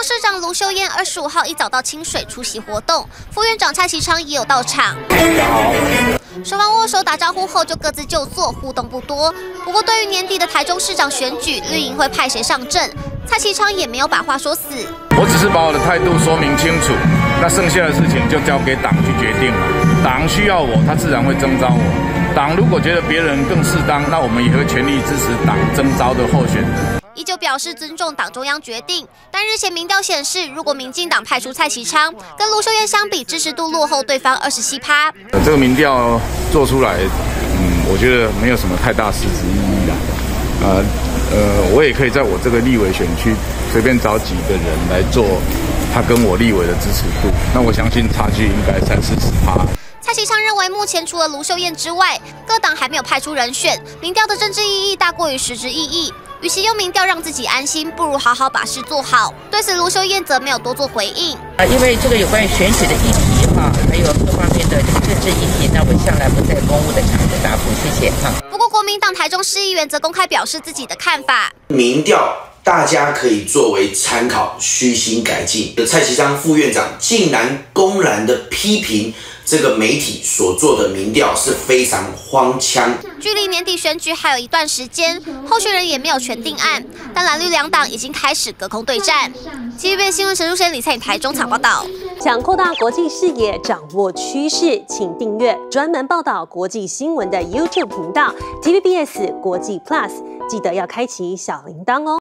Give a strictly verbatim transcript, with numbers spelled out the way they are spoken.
市长卢秀燕二十五号一早到清水出席活动，副院长蔡其昌也有到场。双方握手打招呼后就各自就座，互动不多。不过对于年底的台中市长选举，绿营会派谁上阵，蔡其昌也没有把话说死。 我只是把我的态度说明清楚，那剩下的事情就交给党去决定了。党需要我，他自然会征召我。党如果觉得别人更适当，那我们也会全力支持党征召的候选人。 依旧表示尊重党中央决定，但日前民调显示，如果民进党派出蔡其昌，跟卢秀燕相比，支持度落后对方二十七趴。 这个民调做出来，嗯，我觉得没有什么太大实质意义啦。呃呃，我也可以在我这个立委选区随便找几个人来做，他跟我立委的支持度，那我相信差距应该三四十趴。 蔡其昌认为，目前除了卢秀燕之外，各党还没有派出人选，民调的政治意义大过于实质意义。与其用民调让自己安心，不如好好把事做好。对此，卢秀燕则没有多做回应。 啊，因为这个有关于选举的议题哈，还有各方面的这个政治议题，那我向来不在公务的场合答复，谢谢哈。 不过，国民党台中市议员则公开表示自己的看法： 民调大家可以作为参考，虚心改进。蔡其昌副院长竟然公然的批评这个媒体所做的民调是非常荒腔。 距离年底选举还有一段时间，候选人也没有全定案，但蓝绿两党已经开始隔空对战。T V B 新闻陈淑贤、李灿颖台中场报道。 想扩大国际视野，掌握趋势，请订阅专门报道国际新闻的 YouTube 频道 T V B S 国际 Plus， 记得要开启小铃铛哦。